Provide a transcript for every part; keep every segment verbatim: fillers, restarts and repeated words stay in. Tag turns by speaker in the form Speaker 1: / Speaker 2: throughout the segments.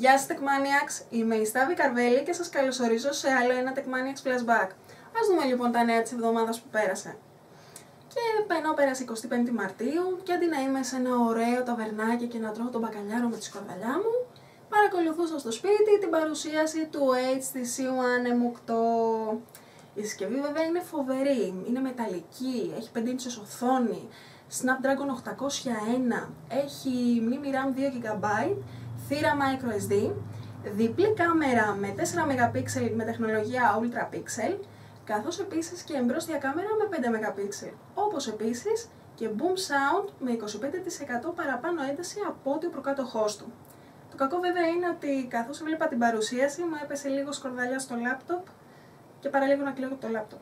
Speaker 1: Γεια σας Techmaniacs, είμαι η Στάβη Καρβέλη και σας καλωσορίζω σε άλλο ένα Techmaniacs Flashback. Ας δούμε λοιπόν τα νέα της εβδομάδας που πέρασε. Και ενώ πέρασε εικοστή πέμπτη Μαρτίου και αντί να είμαι σε ένα ωραίο ταβερνάκι και να τρώω τον μπακαλιάρο με τη σκορδαλιά μου, παρακολουθούσα στο σπίτι την παρουσίαση του έιτς τι σι One εμ οκτώ. Η συσκευή βέβαια είναι φοβερή, είναι μεταλλική, έχει πέντε ίντσες οθόνη, Snapdragon οκτακόσια ένα, έχει μνήμη RAM δύο τζι μπι, θύρα microSD, διπλή κάμερα με τέσσερα μεγαπίξελ με τεχνολογία Ultra Pixel, καθώς επίσης και εμπρόστια κάμερα με πέντε μεγαπίξελ, όπως επίσης και boom sound με είκοσι πέντε τοις εκατό παραπάνω ένταση από ό,τι ο προκάτοχός του. Το κακό βέβαια είναι ότι καθώς έβλεπα την παρουσίαση μου έπεσε λίγο σκορδαλιά στο λάπτοπ και παραλίγο να κλαίω το λάπτοπ.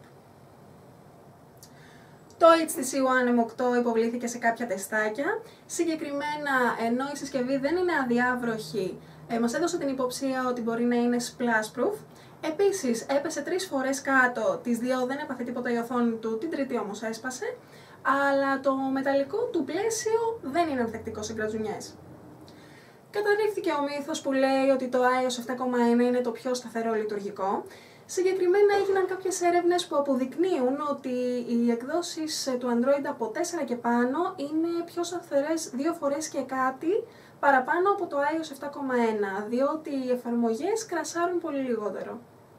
Speaker 1: Το έιτς τι σι One εμ οκτώ υποβλήθηκε σε κάποια τεστάκια, συγκεκριμένα ενώ η συσκευή δεν είναι αδιάβροχη, ε, μας έδωσε την υποψία ότι μπορεί να είναι splash proof. Επίσης έπεσε τρεις φορές κάτω, τις δύο δεν έπαθε τίποτα η οθόνη του, την τρίτη όμως έσπασε, αλλά το μεταλλικό του πλαίσιο δεν είναι ανθεκτικό σε γκρατζουνιές. Καταρρίφθηκε ο μύθος που λέει ότι το άι Ο Ες επτά κόμμα ένα είναι το πιο σταθερό λειτουργικό. Συγκεκριμένα έγιναν κάποιες έρευνες που αποδεικνύουν ότι οι εκδόσεις του Android από τέσσερα και πάνω είναι πιο σταθερές δύο φορές και κάτι παραπάνω από το άι Ο Ες επτά κόμμα ένα, διότι οι εφαρμογές κρασάρουν πολύ λιγότερο.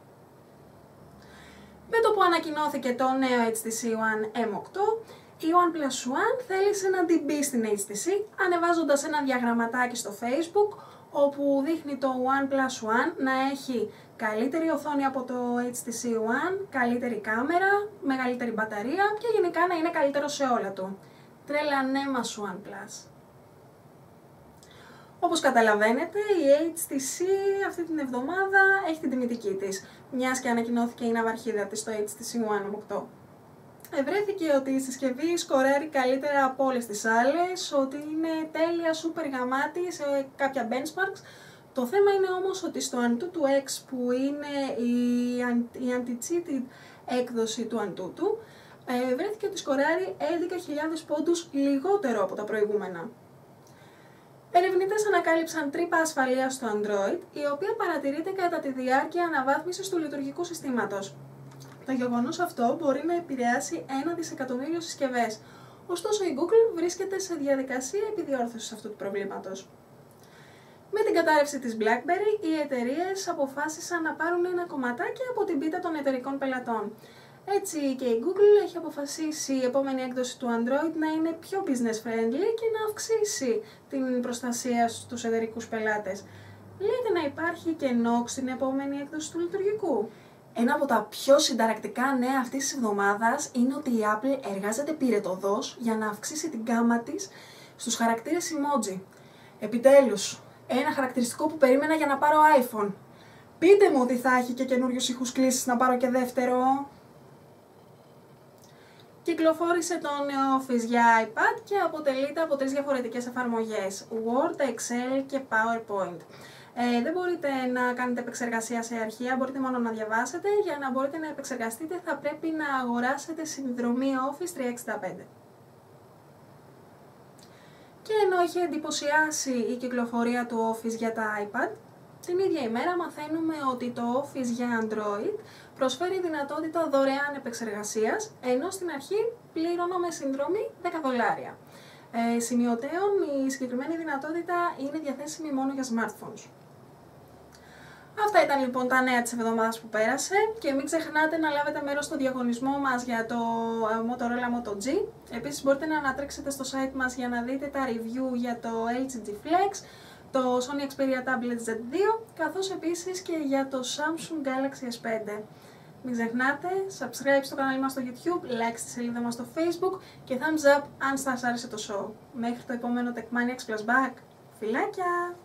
Speaker 1: Με το που ανακοινώθηκε το νέο έιτς τι σι One εμ οκτώ, η OnePlus One θέλησε να την μπει στην έιτς τι σι, ανεβάζοντας ένα διαγραμματάκι στο Facebook, όπου δείχνει το OnePlus One να έχει καλύτερη οθόνη από το έιτς τι σι One, καλύτερη κάμερα, μεγαλύτερη μπαταρία και γενικά να είναι καλύτερο σε όλα του. Τρελανέ μας OnePlus. Όπως καταλαβαίνετε, η έιτς τι σι αυτή την εβδομάδα έχει την τιμητική της, μιας και ανακοινώθηκε η ναυαρχίδα της στο έιτς τι σι One εμ οκτώ. Ευρέθηκε ότι η συσκευή σκοράρει καλύτερα από όλες τις άλλες, ότι είναι τέλεια, super γαμάτη σε κάποια benchmarks. Το θέμα είναι όμως ότι στο Antutu X, που είναι η anti-cheated έκδοση του Antutu, βρέθηκε ότι σκοράρει έντεκα χιλιάδες πόντους λιγότερο από τα προηγούμενα. Ερευνητές ανακάλυψαν τρύπα ασφαλείας στο Android, η οποία παρατηρείται κατά τη διάρκεια αναβάθμισης του λειτουργικού συστήματος. Το γεγονός αυτό μπορεί να επηρεάσει ένα δισεκατομμύριο συσκευές, ωστόσο η Google βρίσκεται σε διαδικασία επιδιόρθωσης αυτού του προβλήματος. Με την κατάρρευση της BlackBerry, οι εταιρείες αποφάσισαν να πάρουν ένα κομματάκι από την πίτα των εταιρικών πελατών. Έτσι και η Google έχει αποφασίσει η επόμενη έκδοση του Android να είναι πιο business friendly και να αυξήσει την προστασία στους εταιρικούς πελάτες. Λέτε να υπάρχει και νόξ στην επόμενη έκδοση του λειτουργικού. Ένα από τα πιο συνταρακτικά νέα αυτής της εβδομάδας είναι ότι η Apple εργάζεται πυρετωδώς για να αυξήσει την γκάμα της στους χαρακτήρες emoji. Επιτέλους, ένα χαρακτηριστικό που περίμενα για να πάρω iPhone. Πείτε μου ότι θα έχει και καινούριους ήχους κλήσης να πάρω και δεύτερο. Κυκλοφόρησε το νέο Office για iPad και αποτελείται από τρεις διαφορετικές εφαρμογές, Word, Excel και PowerPoint. Ε, δεν μπορείτε να κάνετε επεξεργασία σε αρχεία, μπορείτε μόνο να διαβάσετε. Για να μπορείτε να επεξεργαστείτε θα πρέπει να αγοράσετε συνδρομή Office τριακόσια εξήντα πέντε. Και ενώ είχε εντυπωσιάσει η κυκλοφορία του Office για τα iPad, την ίδια ημέρα μαθαίνουμε ότι το Office για Android προσφέρει δυνατότητα δωρεάν επεξεργασίας, ενώ στην αρχή πλήρωνα με συνδρομή δέκα δολάρια. Ε, σημειωτέων, η συγκεκριμένη δυνατότητα είναι διαθέσιμη μόνο για smartphones. Αυτά ήταν λοιπόν τα νέα της εβδομάδας που πέρασε και μην ξεχνάτε να λάβετε μέρος στο διαγωνισμό μας για το Motorola Moto G. Επίσης μπορείτε να ανατρέξετε στο site μας για να δείτε τα review για το έιτς τζι Flex, το Sony Xperia Tablet ζετ δύο, καθώς επίσης και για το Samsung Galaxy ες πέντε. Μην ξεχνάτε, subscribe στο κανάλι μας στο YouTube, like στη σελίδα μας στο Facebook και thumbs up αν σας άρεσε το show. Μέχρι το επόμενο Techmaniacs Flashback. Φιλάκια!